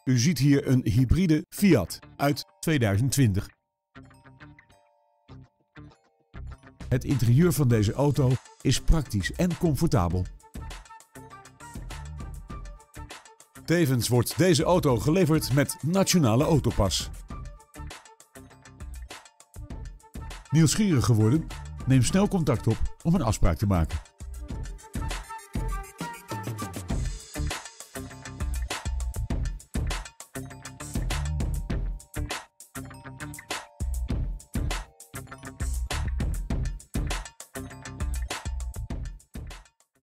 U ziet hier een hybride Fiat uit 2020. Het interieur van deze auto is praktisch en comfortabel. Tevens wordt deze auto geleverd met Nationale Autopas. Nieuwsgierig geworden? Neem snel contact op om een afspraak te maken.